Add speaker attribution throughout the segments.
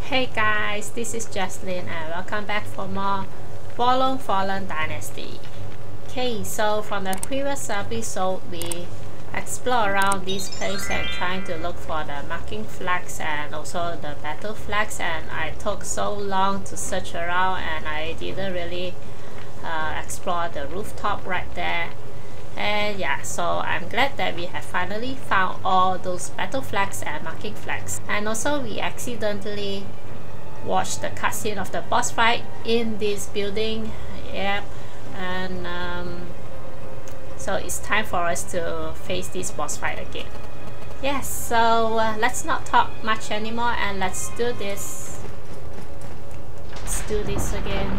Speaker 1: Hey guys, this is Jesslyn and welcome back for more Fallen Dynasty. Okay, so from the previous episode we explore around this place and trying to look for the marking flags and also the battle flags, and I took so long to search around and I didn't really explore the rooftop right there. And yeah, so I'm glad that we have finally found all those battle flags and marking flags. And also we accidentally watched the cutscene of the boss fight in this building. Yep. And so it's time for us to face this boss fight again. Yes, so let's not talk much anymore and let's do this. Let's do this again.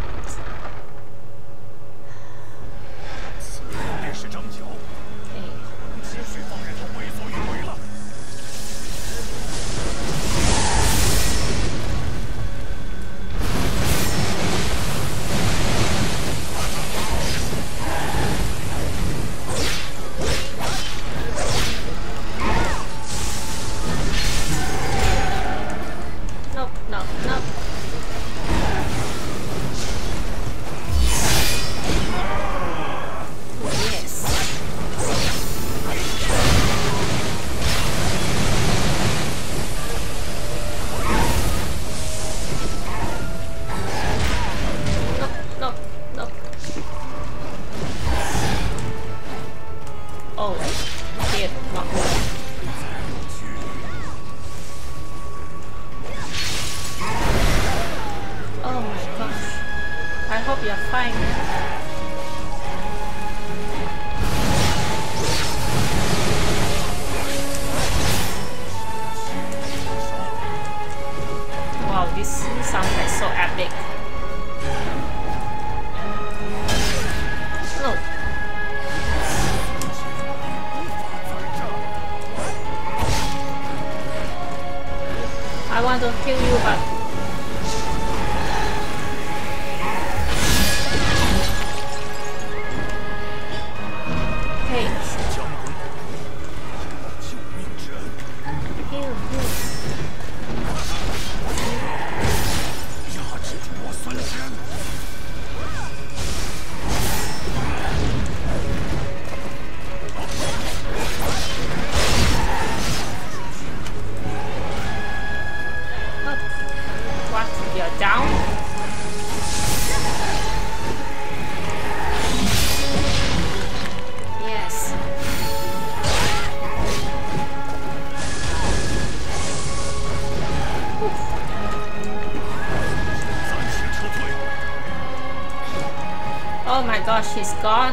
Speaker 1: Oh my gosh, he's gone.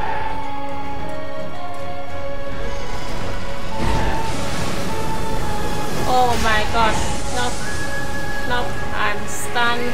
Speaker 1: Oh my gosh, nope, nope, I'm stunned.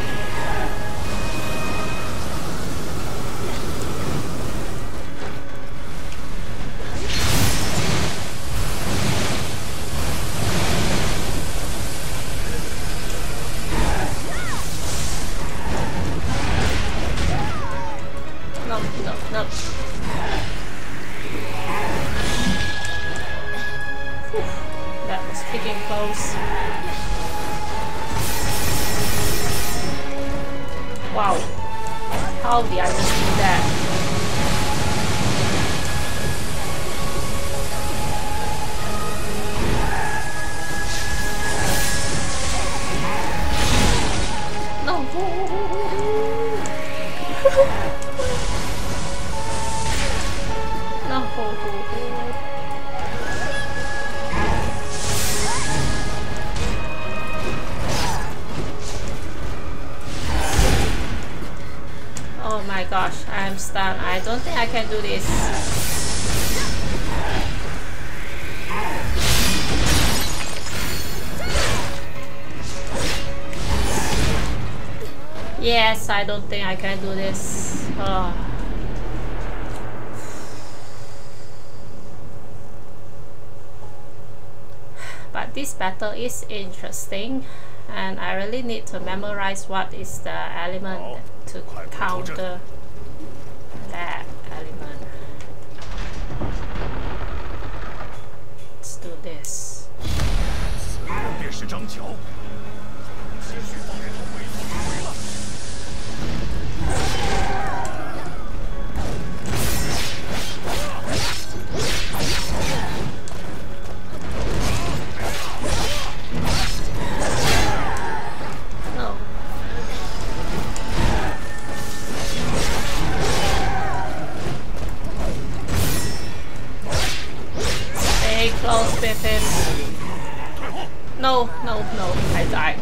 Speaker 1: Wow, how did I just do that? No! No! Oh my gosh, I'm stunned. I don't think I can do this. Yes, I don't think I can do this. Oh. But this battle is interesting, and I really need to memorize what is the element to counter that element. Let's do this. died.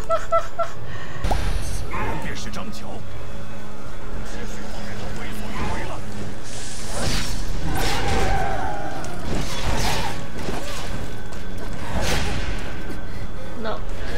Speaker 2: 此人便是张乔，只需放任他为所欲为了。
Speaker 1: No.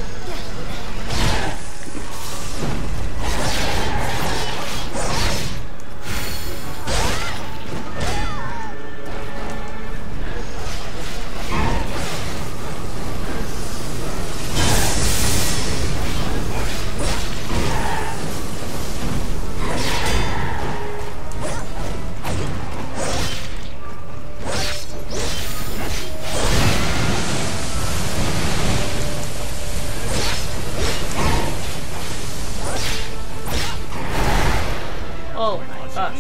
Speaker 1: Oh my gosh.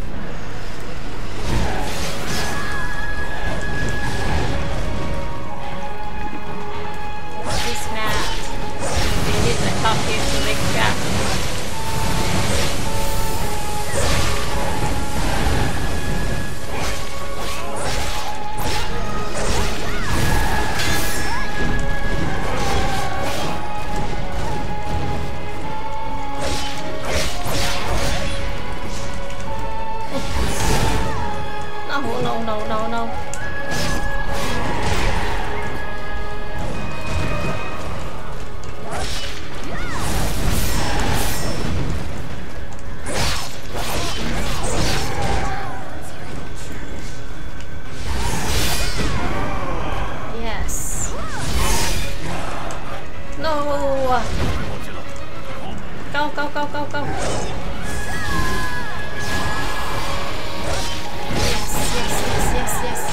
Speaker 1: This map. We need to help him to make that. No. Yes. No. Go. Yes.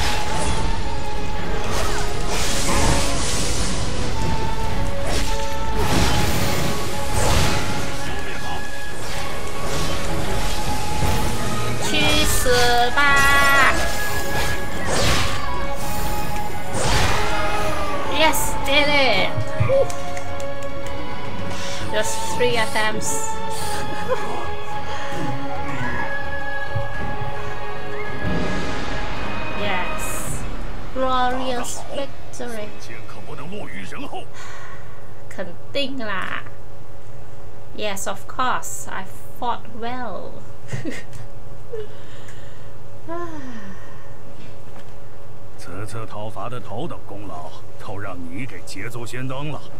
Speaker 1: 去死吧 Yes, did it! Just 3 attempts. Yes. Glorious victory.
Speaker 2: 剑可不能落于人后。
Speaker 1: 肯定啦 Yes, of course. I fought well.
Speaker 2: 此次讨伐的头等功劳，都让你给捷足先登了。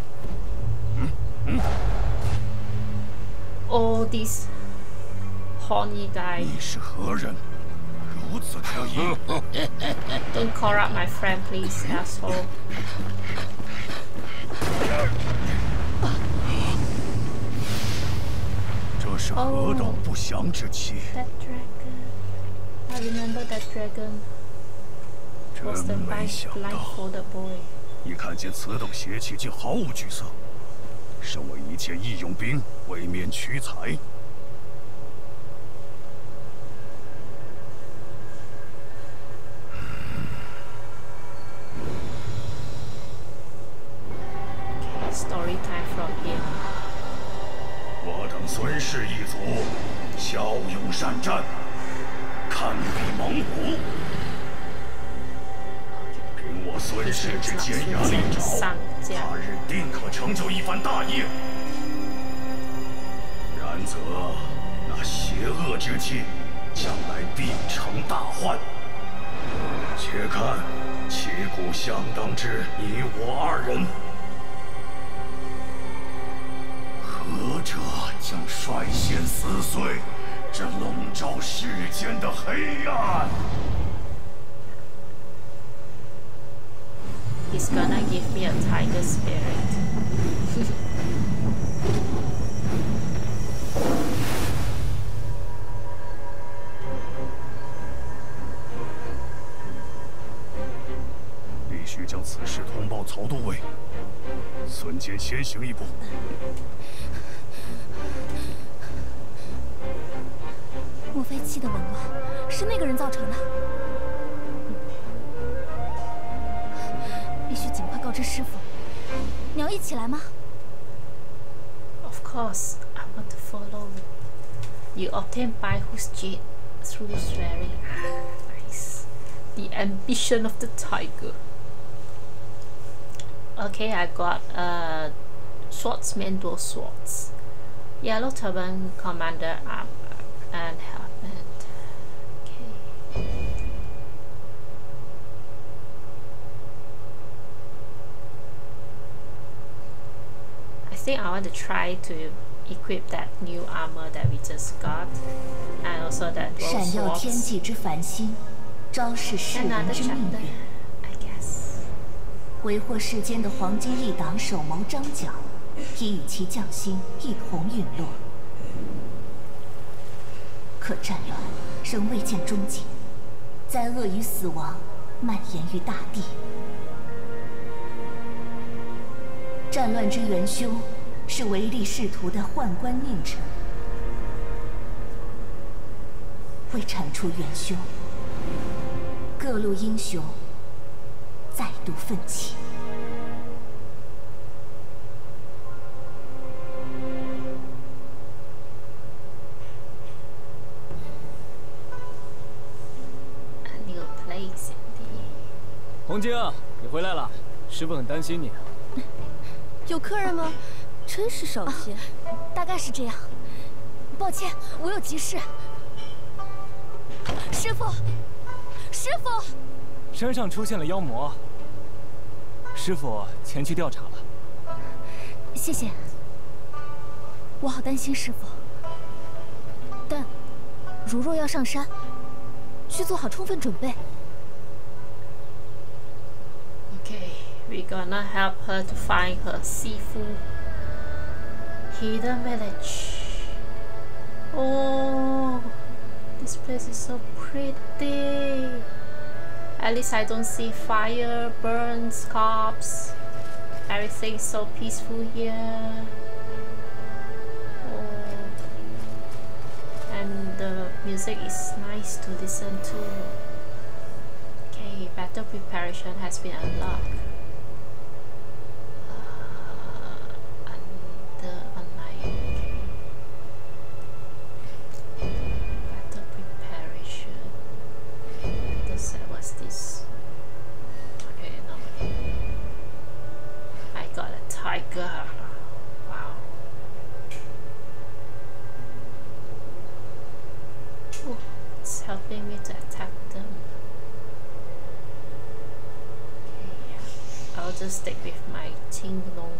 Speaker 1: All these horny guys.
Speaker 2: 你是何人？如此可疑。
Speaker 1: Don't corrupt my friend, please, asshole.
Speaker 2: Oh, 何等不祥之气
Speaker 1: that dragon. I remember that dragon was the
Speaker 2: 真没想到
Speaker 1: blindfolded boy.
Speaker 2: 一看见此等邪气竟毫无惧色，身为一介义勇兵，未免屈才。
Speaker 1: Okay, story time from here.
Speaker 2: 我等孙氏一族骁勇善战，堪比猛虎。凭我孙氏之尖牙利爪，他日定可成就一番大业。然则那邪恶之气，将来必成大患。且看旗鼓相当之你我二人。 何者将率先撕碎这笼罩世间的黑暗？
Speaker 1: He's gonna give me a tiger spirit.
Speaker 2: 必须将此事通报曹都尉。孙坚先行一步。
Speaker 3: 莫非气的紊乱是那个人造成的？必须尽快告知师傅。你要一起来吗
Speaker 1: Of course, I want to follow. You obtain Baihu's jade through swearing. Nice. The ambition of the tiger. Okay, I got Swordsman dual swords. Yellow turban commander armor and helmet. Okay. I think I want to try to equip that new armor that we just got, and also that dual
Speaker 3: 闪耀天
Speaker 1: swords.
Speaker 3: 际之繁星，昭示世人
Speaker 1: Another
Speaker 3: 之命
Speaker 1: chapter,
Speaker 3: 运。
Speaker 1: I guess.
Speaker 3: 为获世间的黄金一党首谋张角，已与其将星一同陨落。可战乱仍未见终结，灾厄与死亡蔓延于大地。战乱之元凶是唯利是图的宦官佞臣。为铲除元凶，各路英雄再度奋起。
Speaker 4: 红晶，你回来了，师傅很担心你。
Speaker 5: 有客人吗？真是少些。
Speaker 3: 大概是这样。抱歉，我有急事。师傅，师傅，
Speaker 4: 山上出现了妖魔，师傅前去调查了。
Speaker 3: 谢谢。我好担心师傅，但如若要上山，需做好充分准备。
Speaker 1: Okay, we're gonna help her to find her Sifu hidden village. Oh, this place is so pretty. At least I don't see fire, burns, corpse. Everything is so peaceful here. Oh, and the music is nice to listen to. Okay, battle preparation has been unlocked. Under online. Battle preparation. Battle set, what's this? Okay, no. I got a tiger. Wow. Oh, it's helping me to attack them. I'll just stick with my Qinglong.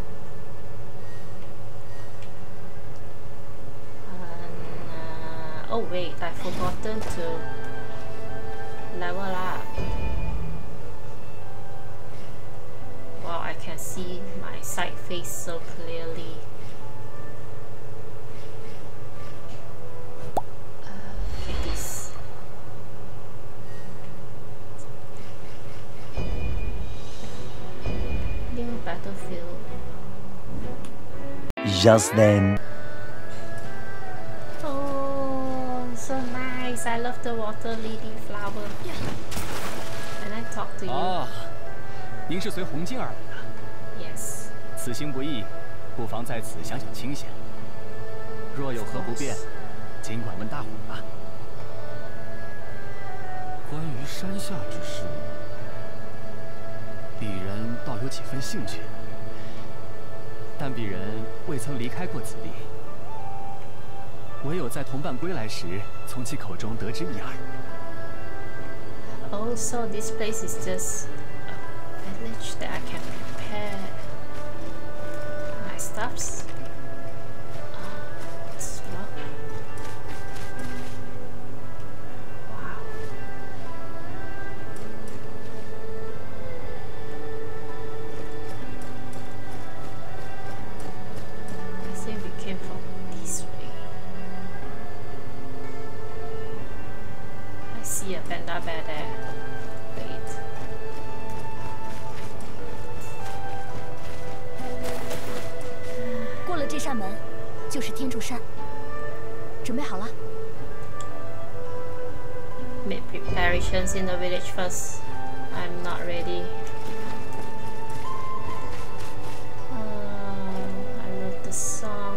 Speaker 1: And, oh wait, I've forgotten to level up. Wow, I can see my side face so clearly. Okay, this. Battlefield.
Speaker 6: Just then.
Speaker 1: Oh, so nice! I love the water lily flower. Can I talk to you?
Speaker 4: 啊，您是随红晶而来的。
Speaker 1: Yes.
Speaker 4: 此行不易，不妨在此享享清闲。若有何不便，尽管问大伙吧。
Speaker 2: 关于山下之事。
Speaker 4: 鄙人倒有几分兴趣，但鄙人未曾离开过此地，唯有在同伴归来时，从其口中得知一二。
Speaker 1: Oh, so this place is just a village that I can prepare my stuffs. Panda bear there. Wait.
Speaker 3: 过了这扇门，就是天柱山。准备好了？
Speaker 1: Make preparations in the village first. I'm not ready. I love the song.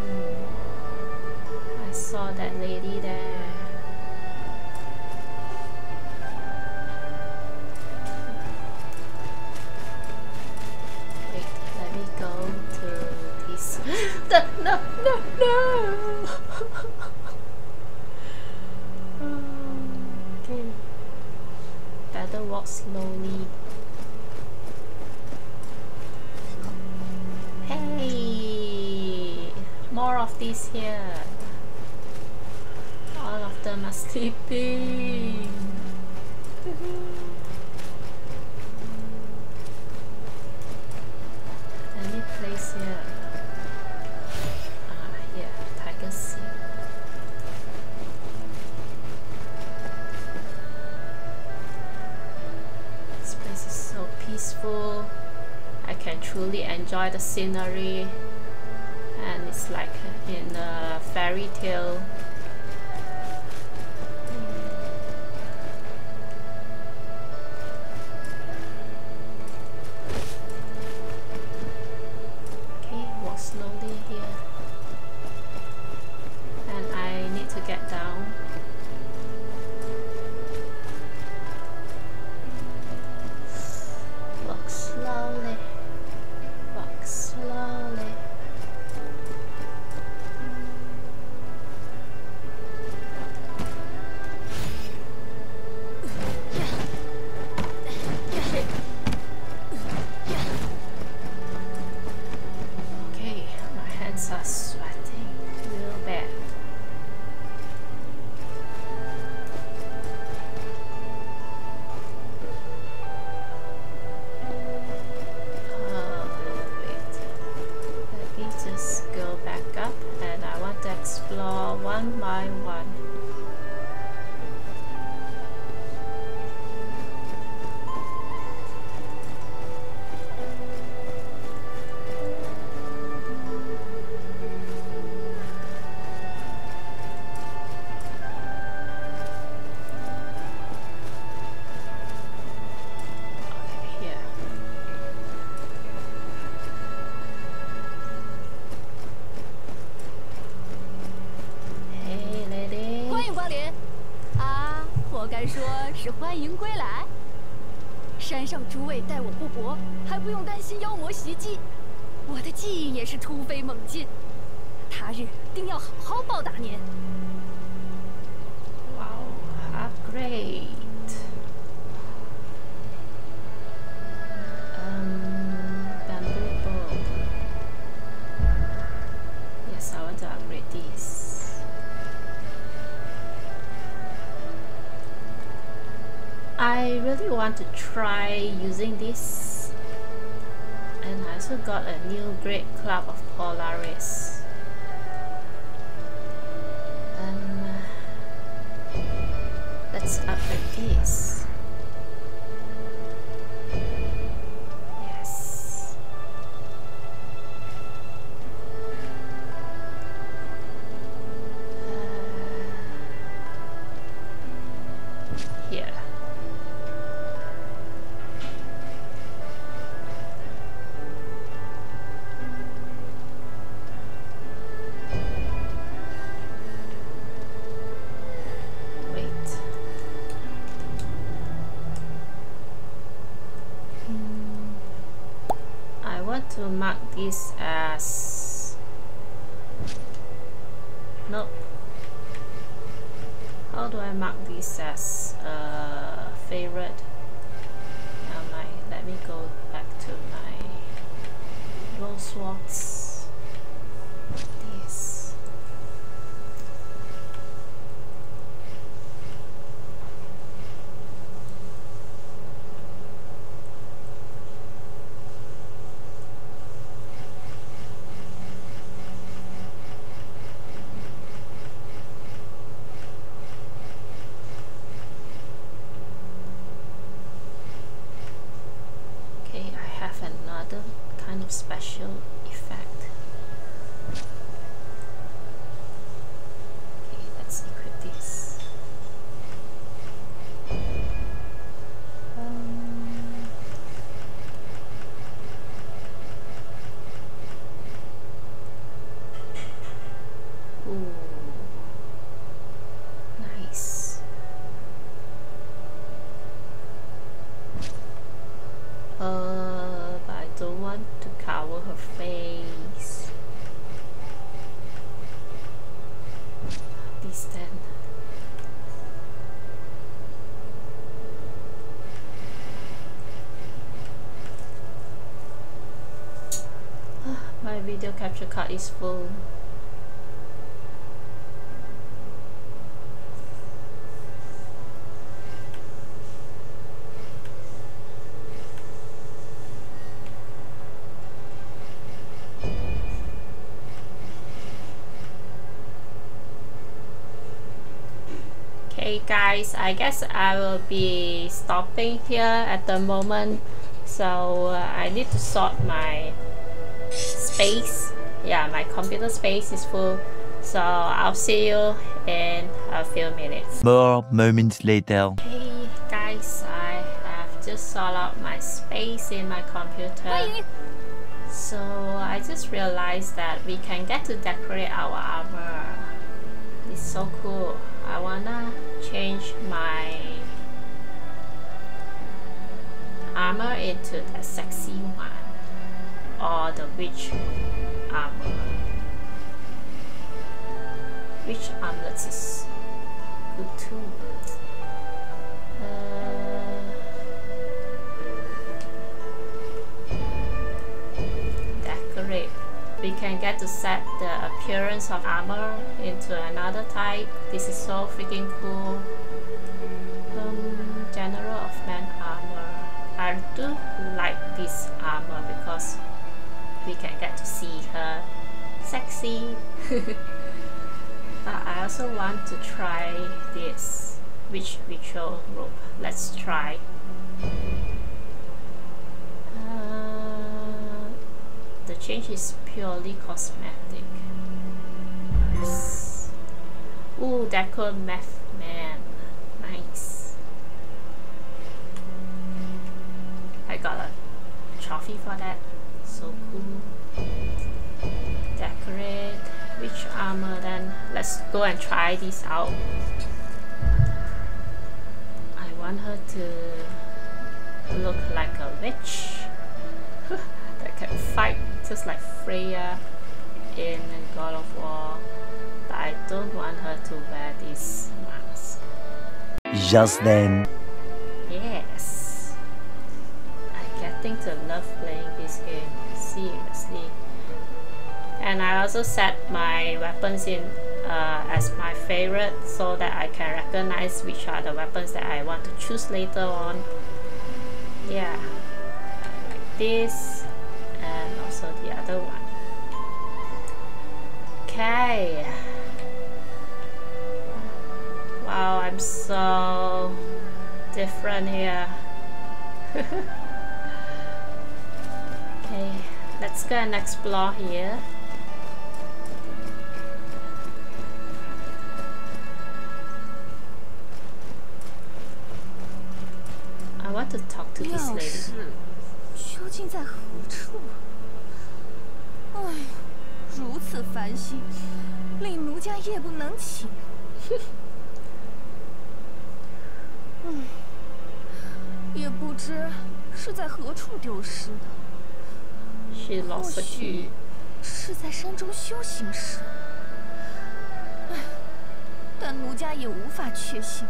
Speaker 1: I saw that lady there. No. Okay. Better walk slowly. Hey! More of these here. All of them are sleeping. Any place here? Here, Tiger Sea. This place is so peaceful. I can truly enjoy the scenery, and it's like in a fairy tale. Okay, walk slowly here, and I need to get down. Walk slowly. Walk slowly. Okay, my hands are sweating real bad. Just go back up, and I want to explore one by one.
Speaker 5: 是欢迎归来。山上诸位待我不薄，还不用担心妖魔袭击。我的技艺也是突飞猛进，他日定要好好报答您。
Speaker 1: Wow, upgrade. Bamboo bow. Yes, I want to upgrade these. I really want to try using this, and I also got a new Great Club of Polaris. Let's upgrade this. Yes. Here. To mark this as nope. How do I mark this as favorite? Let me go back to my rose walks. This. Kind of special effect. Okay, let's equip this. Ooh, nice. But I don't want to cover her face. video capture card is full. Okay guys, I guess I will be stopping here at the moment. So I need to sort my space. Yeah, my computer space is full. So I'll see you in a few minutes.
Speaker 6: More moments later.
Speaker 1: Hey guys, I have just sorted out my space in my computer. So I just realized that we can get to decorate our armor. It's so cool. I wanna change my armor into the sexy one, or the witch armor. Witch armlet is good too. Decorate. We can get to set the appearance of armor into another type. This is so freaking cool. General of Man armor. I do like this armor because we can get to see her sexy. But I also want to try this witch ritual robe. Let's try. The change is purely cosmetic. Nice. Ooh, Deco Meth Man. Nice. I got a trophy for that. So cool. Decorate. Witch armor then. Let's go and try this out. I want her to look like a witch that can fight just like Freya in God of War. But I don't want her to wear this mask.
Speaker 6: Just then.
Speaker 1: Yes. I'm getting to love playing this game. Seriously. And I also set my weapons in as my favorite so that I can recognize which are the weapons that I want to choose later on. Yeah, like this and also the other one. Okay. Wow, I'm so different here. Okay, let's go and explore here. I want to talk to this lady.
Speaker 5: 究竟在何处？哎，如此烦心，令奴家夜不能寝。也不知是在何处丢失的。
Speaker 1: She lost a key.
Speaker 5: 是在山中修行时。唉，但奴家也无法确信。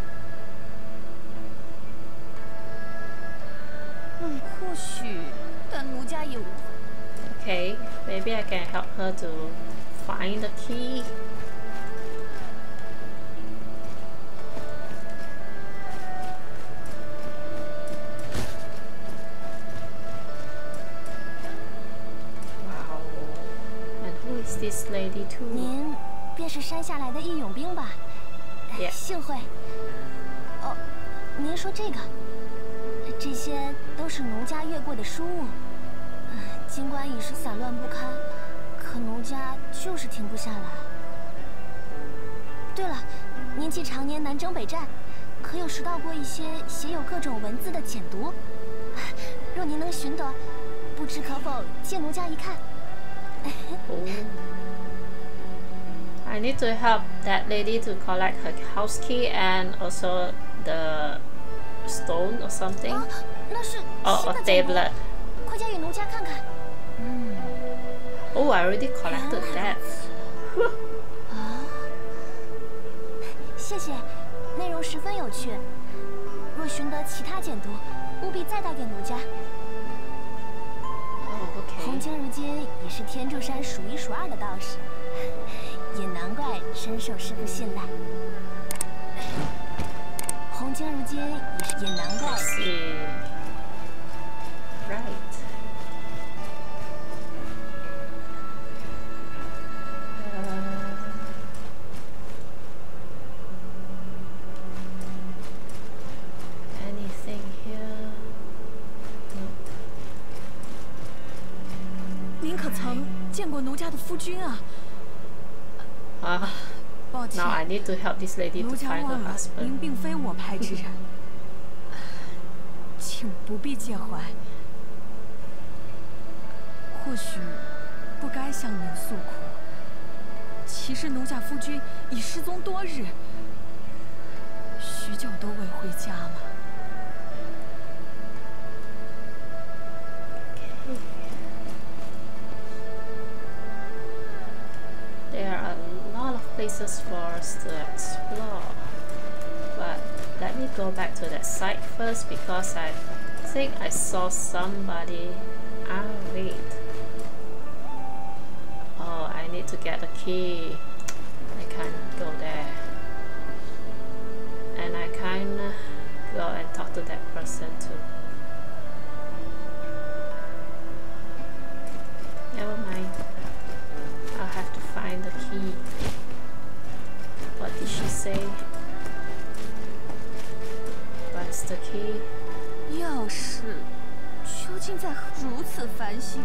Speaker 5: 或许，但奴家也无法。
Speaker 1: Okay, maybe I can help her to find the key. Wow, and who is this lady too?
Speaker 3: 您便是山下来的义勇兵吧？
Speaker 1: Yeah.
Speaker 3: 幸会。哦，您说这个？ 这些都是奴家越过的书物，尽管已是散乱不堪，可奴家就是停不下来。对了，您既常年南征北战，可有识到过一些写有各种文字的简牍？若您能寻得，不知可否借奴家一看
Speaker 1: Oh. I need to help that lady to collect her house key and also the stone or something.
Speaker 3: 那是
Speaker 1: Oh, a tablet.
Speaker 3: 快加与奴家看看。
Speaker 1: Oh, I already collected that.
Speaker 3: 谢谢，内容十分有趣。若寻得其他简牍，务必再带给奴家。
Speaker 1: Oh, okay.
Speaker 3: 红经如今已是天柱山数一数二的道士，也难怪深受师傅信赖。红经如今也难怪。
Speaker 1: Right. Anything here? Nope.
Speaker 5: 您可曾见过奴家的夫君啊？抱歉
Speaker 1: Now I need to help this lady to
Speaker 5: 奴家
Speaker 1: find her
Speaker 5: 忘了，
Speaker 1: husband.
Speaker 5: 您并非我派之人，请不必介怀。或许不该向您诉苦，其实奴家夫君已失踪多日，许久都未回家了。
Speaker 1: There are a lot of places for us to explore, but let me go back to that site first because I think I saw somebody. Ah, wait. Oh, I need to get a key. I can't go there. And I can't go and talk to that person too. Never mind. I'll have to find the key. What did she say? What's the key?
Speaker 5: 钥匙究竟在如此烦心？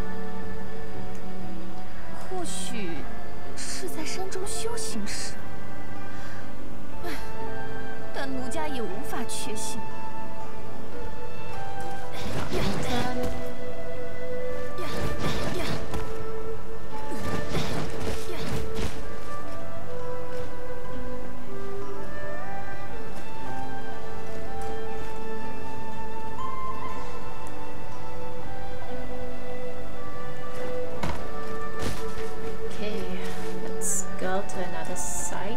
Speaker 5: 或许是在山中修行时，但奴家也无法确信。
Speaker 1: To another site.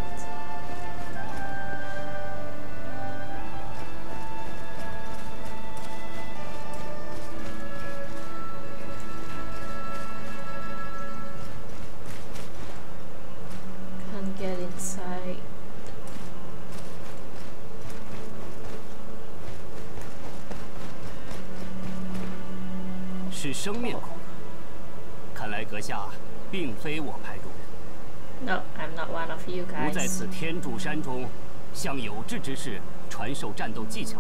Speaker 1: Can't get inside.
Speaker 4: 是生面孔，看来阁下并非我派中人。
Speaker 1: No, I'm not one of you guys.
Speaker 4: 吾在此天柱山中，向有志之士传授战斗技巧。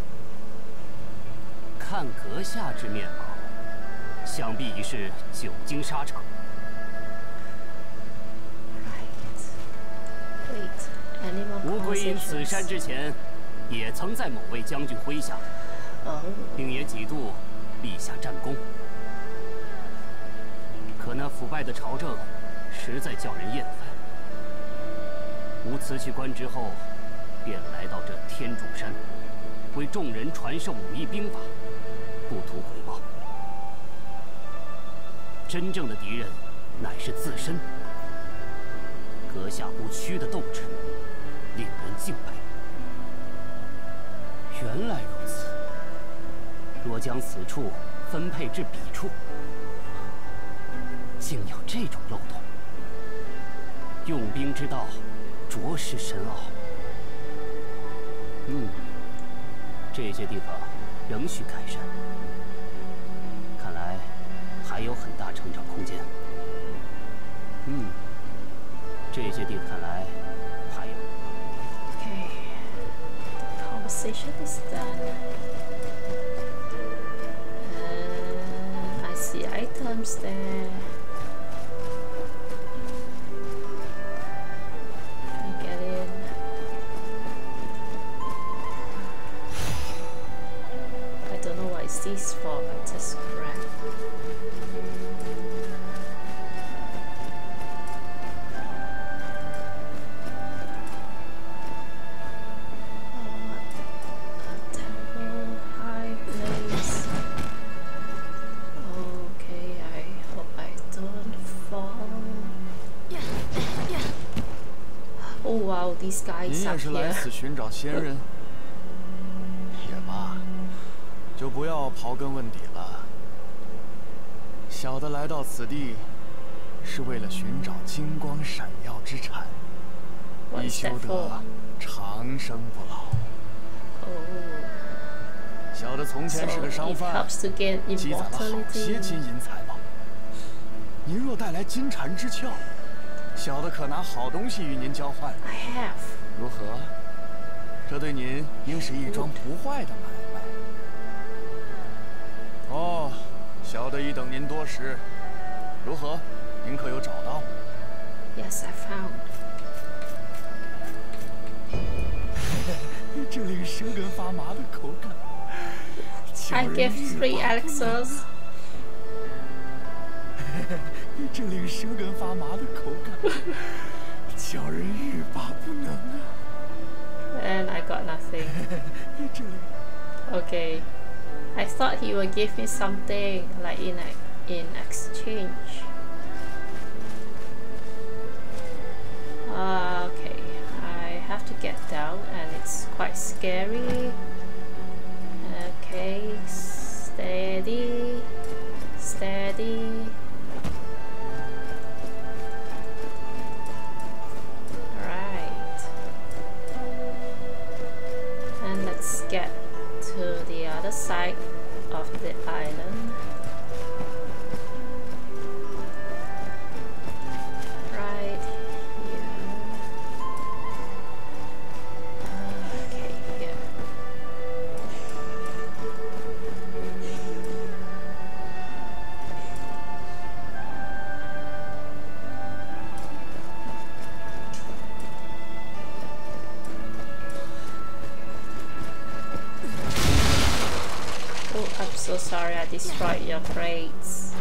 Speaker 4: 看阁下之面貌，想必已是久经沙场。
Speaker 1: Right. Wait. Any more
Speaker 4: 吾归隐此山之前，也曾在某位将军麾下，并也几度立下战功。可那腐败的朝政。 实在叫人厌烦。吾辞去官职后，便来到这天柱山，为众人传授武艺兵法，不图回报。真正的敌人乃是自身。阁下不屈的斗志，令人敬佩。原来如此。若将此处分配至彼处，竟有这种漏洞。 用兵之道，着实深奥。这些地方仍需改善，看来还有很大成长空间。这些地方看来还有。
Speaker 1: Okay, the conversation is done. I see items there. These for but just grab. A temple, high place. Okay, I hope I don't fall. Oh wow, these guys
Speaker 7: 您
Speaker 1: up
Speaker 7: 也是来
Speaker 1: here.
Speaker 7: 此寻找仙人？也罢。 就不要刨根问底了。 小的来到此地，是为了寻找金光闪耀之产，以修得长生不老。小的从前是个商贩，积攒了好些金银财宝。您若带来金蝉之鞘，小的可拿好东西与您交换。如何？这对您应是一桩不坏的买卖。哦，小的已等您多时。如何？您可有找到
Speaker 1: ？Yes, I found.
Speaker 7: 这令舌根发麻的口感。
Speaker 1: I give 3 elixirs.
Speaker 7: 这令舌根发麻的口感，叫人欲罢不能啊。
Speaker 1: And I got nothing. Okay. I thought he would give me something like in exchange. Okay, I have to get down and it's quite scary. Okay, steady, steady. Alright. And let's get to the other side of the island. Right here. Okay, here. Oh, I'm so sorry I destroyed your crates.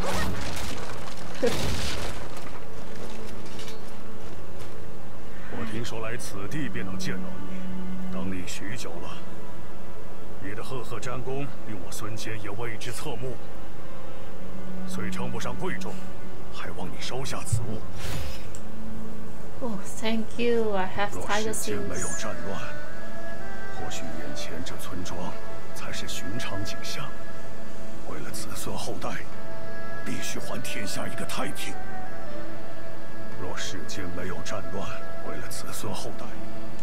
Speaker 2: 我听说来此地便能见到你，等你许久了。你的赫赫战功令我孙坚也为之侧目，虽称不上贵重，还望你收下此物。
Speaker 1: Oh, thank you. I have
Speaker 2: 若
Speaker 1: tiger
Speaker 2: 世间没有
Speaker 1: seeds.
Speaker 2: 战乱，或许眼前这村庄才是寻常景象。为了子孙后代，必须还天下一个太平。若世间没有战乱，为了子孙后代。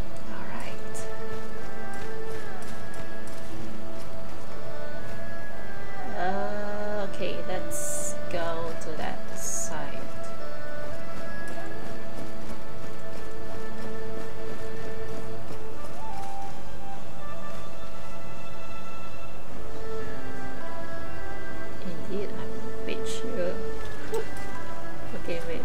Speaker 1: Alright. Okay, let's go to that side. Indeed, I'm a bit sure. Okay, wait.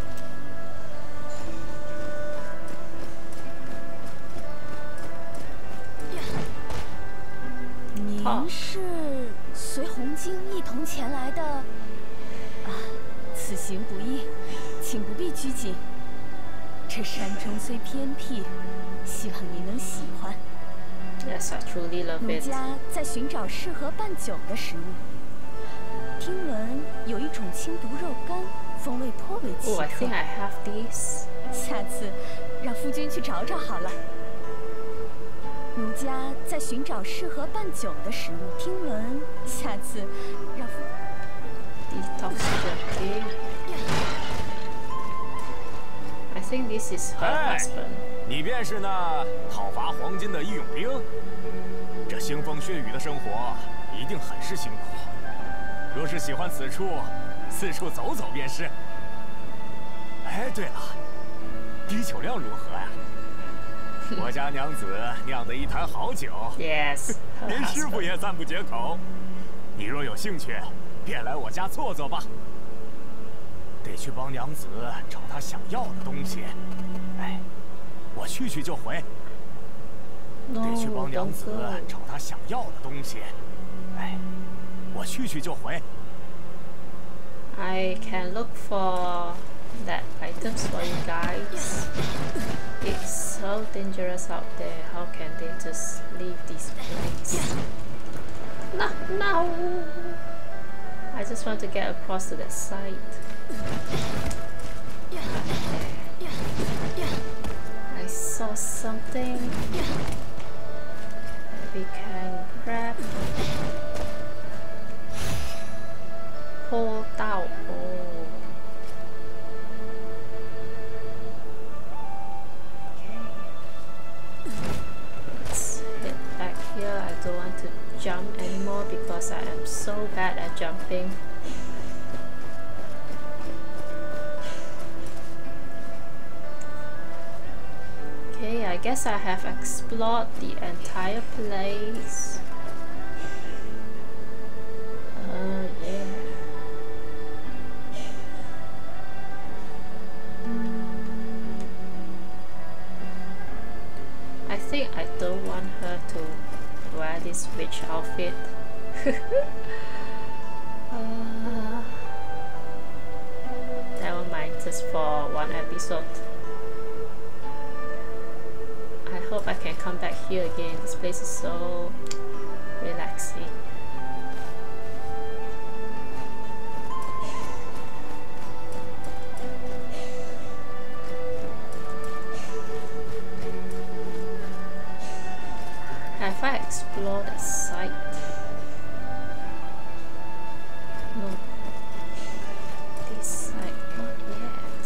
Speaker 3: 您是随红巾一同前来的？啊，此行不易，请不必拘谨。这山中虽偏僻，希望您能喜欢。
Speaker 1: Yes, I truly love
Speaker 3: 奴
Speaker 1: it.
Speaker 3: 家在寻找适合拌酒的食物。听闻有一种青毒肉干，风味颇为奇
Speaker 1: Oh, I
Speaker 3: 特。
Speaker 1: think I have these.
Speaker 3: 下次让夫君去找找好了。奴家在寻找适合拌酒的食物，听闻下次让夫。
Speaker 1: Detox jerky. I think this is her husband.
Speaker 8: 你便是那讨伐黄金的义勇兵？这腥风血雨的生活一定很是辛苦。若是喜欢此处，四处走走便是。哎，对了，滴酒量如何呀？我家娘子酿的一坛好酒，
Speaker 1: Yes.
Speaker 8: 连师傅也赞不绝口。你若有兴趣，便来我家坐坐吧。得去帮娘子找她想要的东西。哎。 我去就回。得去帮娘子找她想要的东西。哎，我去就回。
Speaker 1: I can look for that items for you guys. It's so dangerous out there. How can they just leave this place? No, no! I just want to get across to that side. I saw something. We can grab. Hold Tao. Oh. Okay. Let's head back here. I don't want to jump anymore because I am so bad at jumping. Okay, I guess I have explored the entire place. Yeah. I think I don't want her to wear this witch outfit. Never mind, just for one episode. I hope I can come back here again. This place is so relaxing. Have I explored the site? No. This site, not yet.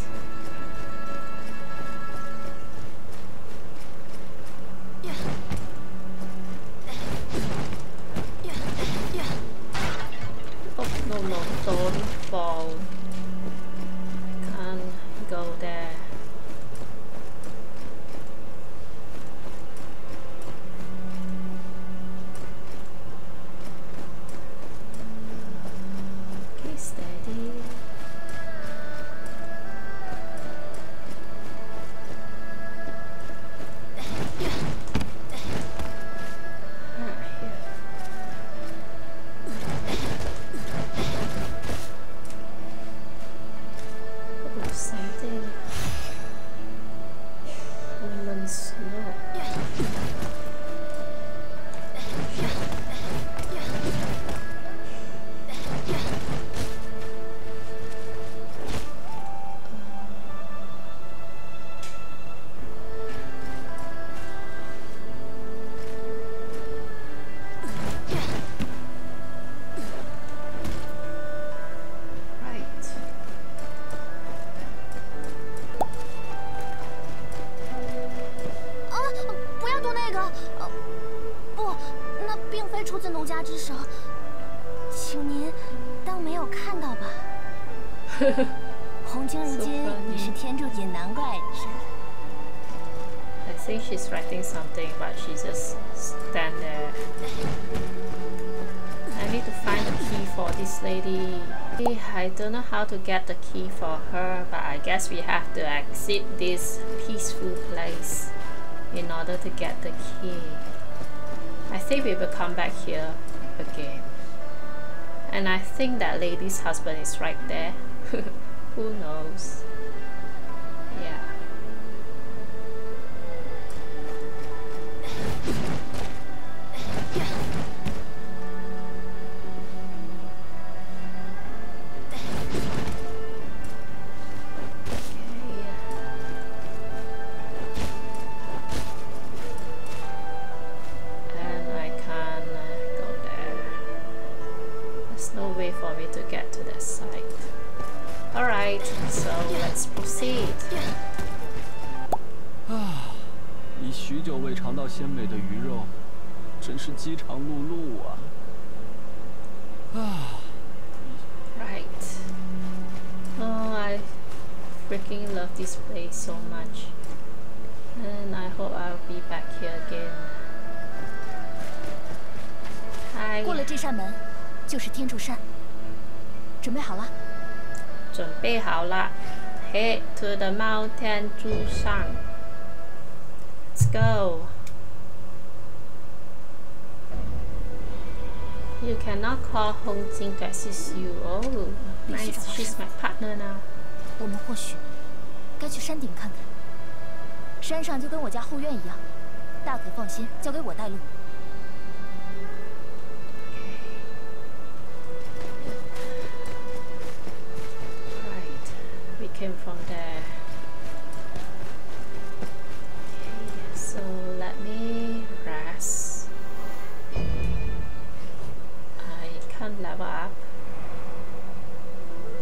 Speaker 1: Oh, no, don't fall. I can't go there. I think she's writing something, but she just stand there. I need to find the key for this lady. I don't know how to get the key for her, but I guess we have to exit this peaceful place in order to get the key. I think we will come back here again. And I think that lady's husband is right there. Who knows? Yeah. So let's proceed.
Speaker 7: 已许久未尝到鲜美的鱼肉，真是饥肠辘辘啊！
Speaker 1: Right. Oh, I freaking love this place so much, and I hope I'll be back here again. Hi.
Speaker 3: 过了这扇门，就是天柱山。准备好了？
Speaker 1: 准备好了 Head to the mountain Tianzhushan. Let's go. You cannot call Hong Jing to assist you. Oh, nice. She's my partner now.
Speaker 3: 我们或许该去山顶看看。山上就跟我家后院一样，大可放心，交给我带路。
Speaker 1: Came from there. Okay, so let me rest. I can't level up.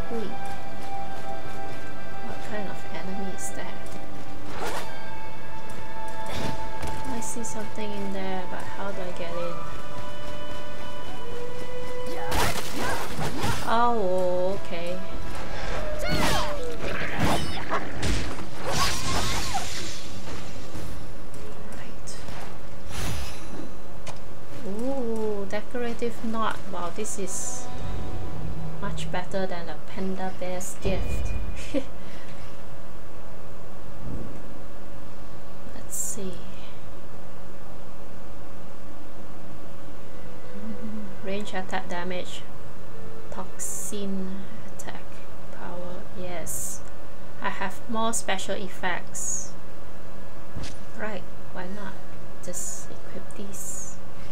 Speaker 1: Wait. What kind of enemy is that? I see something in there, but how do I get in? Oh, okay. Right. Ooh, decorative knot. Wow, this is much better than a panda bear's gift. Let's see. Range attack damage, toxin attack power. Yes, I have more special effects. Right, why not? Just equip these.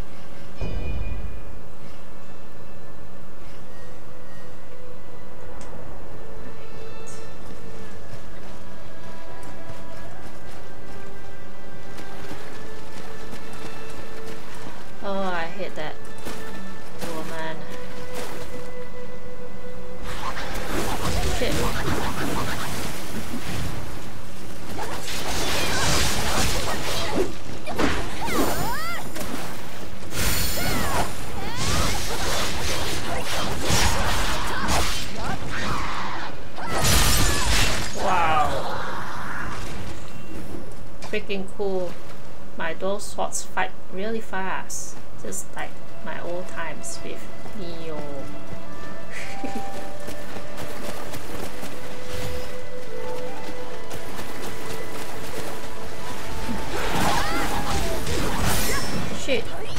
Speaker 1: Oh, I hate that woman. Shit. Wow. Freaking cool. My dual swords fight really fast. Just like my old times with Neo. Shit.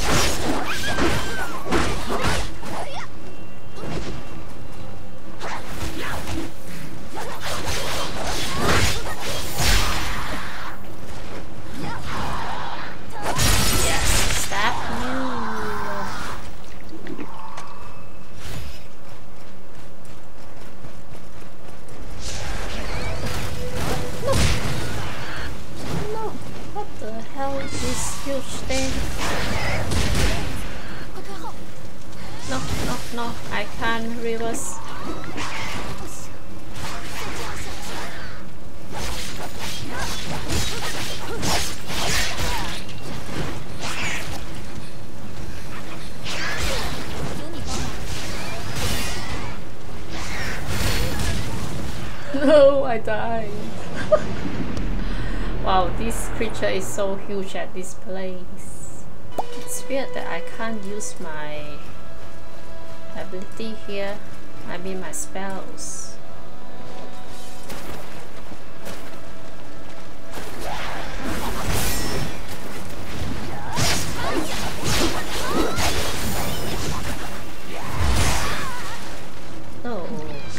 Speaker 1: No, I can't reverse. No, I died. Wow, this creature is so huge at this place. It's weird that I can't use my ability here. I mean my spells. Oh.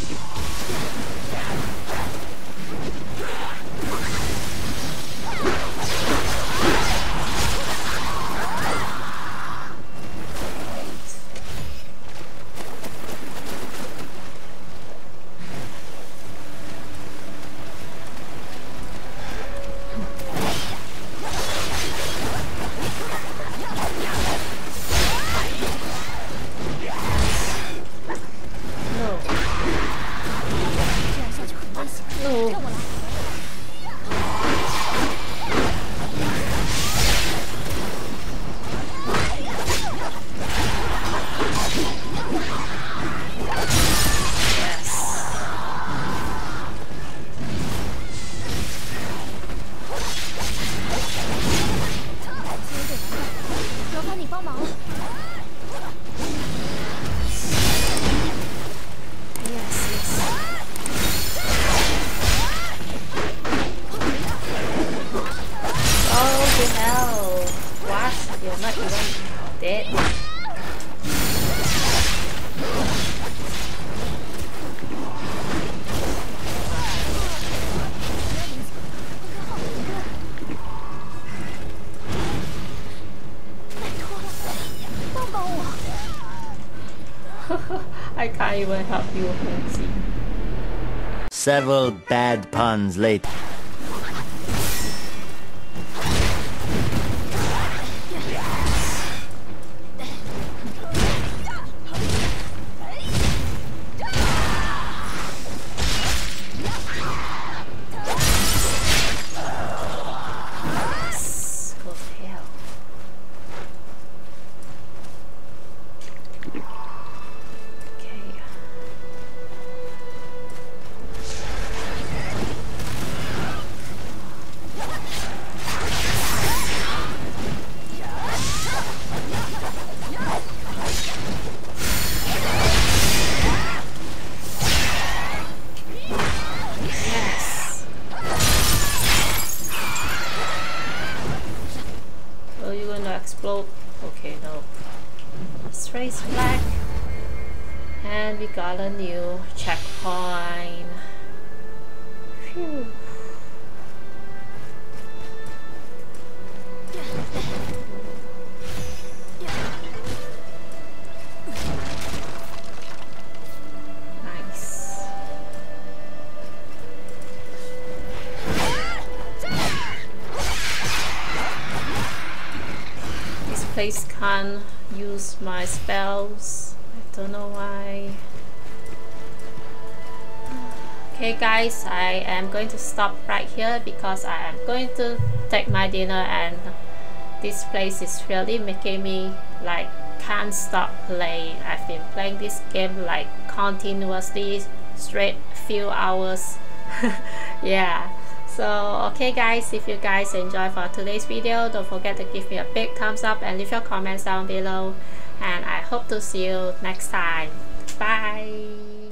Speaker 1: I can't even help you, Nancy.
Speaker 6: Several bad puns later.
Speaker 1: back. And we got a new checkpoint. Phew. Nice. This place can't use my spells. I don't know why. Okay guys, I am going to stop right here because I am going to take my dinner, and this place is really making me like can't stop playing. I've been playing this game like continuously straight few hours. Yeah, so okay guys, if you guys enjoyed for today's video, don't forget to give me a big thumbs up and leave your comments down below, and I hope to see you next time. Bye.